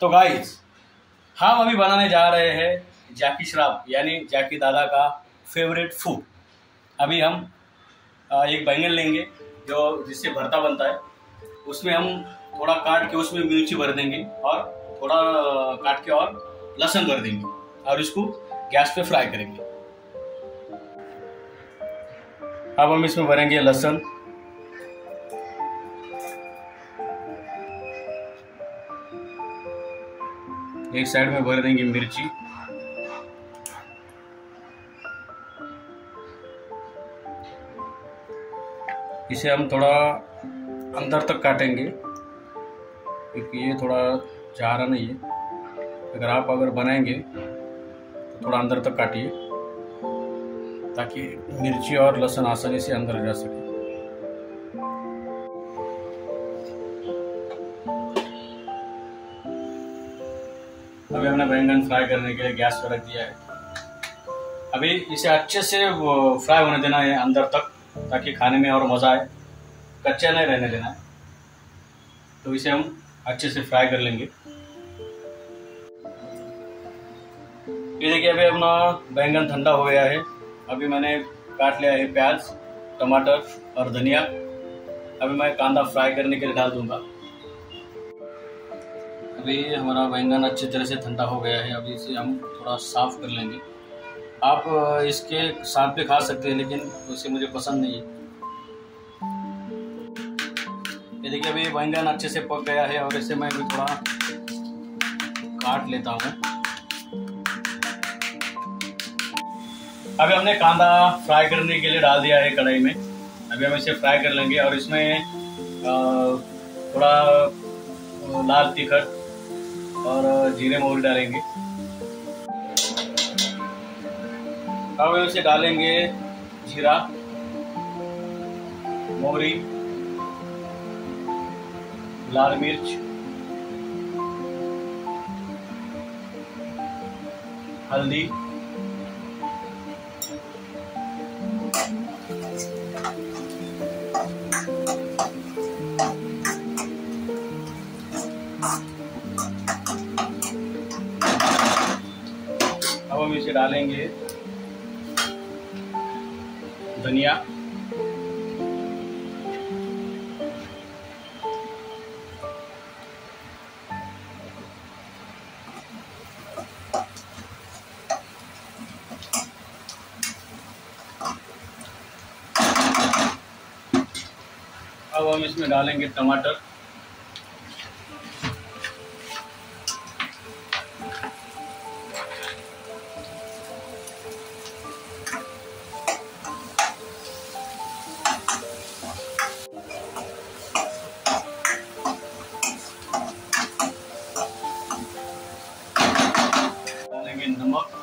तो गाइस, हम अभी बनाने जा रहे हैं जाकी श्राप यानी जाकी दादा का फेवरेट फूड। अभी हम एक बैंगन लेंगे जो जिससे भरता बनता है। उसमें हम थोड़ा काट के उसमें मिर्ची भर देंगे और थोड़ा काट के और लहसुन भर देंगे और इसको गैस पे फ्राई करेंगे। अब हम इसमें भरेंगे लहसुन, एक साइड में भर देंगे मिर्ची, इसे हम थोड़ा अंदर तक काटेंगे क्योंकि ये थोड़ा जा रहा नहीं है। अगर बनाएंगे तो थोड़ा अंदर तक काटिए ताकि मिर्ची और लहसुन आसानी से अंदर जा सके। अभी हमने बैंगन फ्राई करने के लिए गैस पर रख दिया है। अभी इसे अच्छे से फ्राई होने देना है अंदर तक ताकि खाने में और मज़ा आए, कच्चा नहीं रहने देना है। तो इसे हम अच्छे से फ्राई कर लेंगे। ये देखिए, अभी अपना बैंगन ठंडा हो गया है। अभी मैंने काट लिया है प्याज, टमाटर और धनिया। अभी मैं कांदा फ्राई करने के लिए डाल दूंगा। अभी हमारा बैंगन अच्छी तरह से ठंडा हो गया है। अभी इसे हम थोड़ा साफ कर लेंगे। आप इसके साथ भी खा सकते हैं लेकिन उसे मुझे पसंद नहीं है। ये देखिए, अभी बैंगन अच्छे से पक गया है और इसे मैं भी थोड़ा काट लेता हूँ। अभी हमने कांदा फ्राई करने के लिए डाल दिया है कढ़ाई में। अभी हम इसे फ्राई कर लेंगे और इसमें थोड़ा लाल तिखट और जीरे मोहरी डालेंगे। अब इसे डालेंगे जीरा, मोहरी, लाल मिर्च, हल्दी, अब हम इसे डालेंगे धनिया, अब हम इसमें डालेंगे टमाटर, डालेंगे नमक,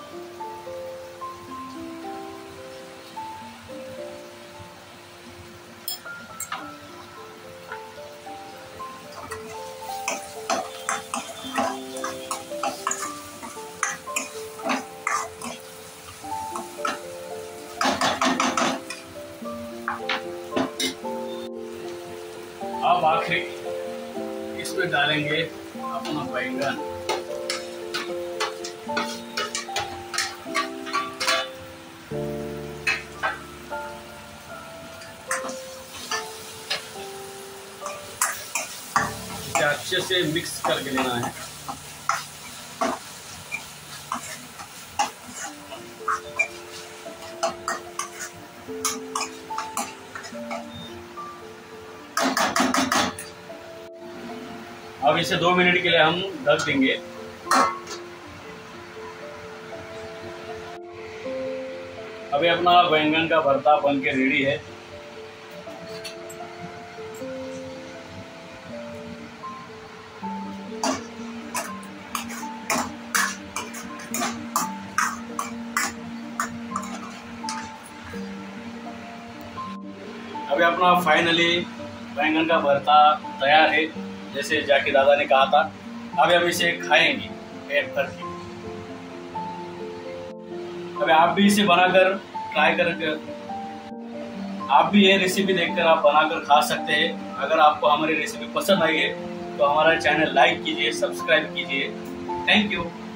अब आखिरी इसमें डालेंगे अपना बैंगन। इसे अच्छे से मिक्स करके लेना है। अब इसे 2 मिनट के लिए हम ढक देंगे। अभी अपना बैंगन का भरता बन के रेडी है। अभी अपना फाइनली बैंगन का भरता तैयार है, जैसे जाकी दादा ने कहा था। अभी हम इसे खाएंगे पेट भर के। अभी आप भी इसे बनाकर ट्राई करके आप भी ये रेसिपी देखकर आप बनाकर खा सकते हैं। अगर आपको हमारी रेसिपी पसंद आई है तो हमारा चैनल लाइक कीजिए, सब्सक्राइब कीजिए। Thank you.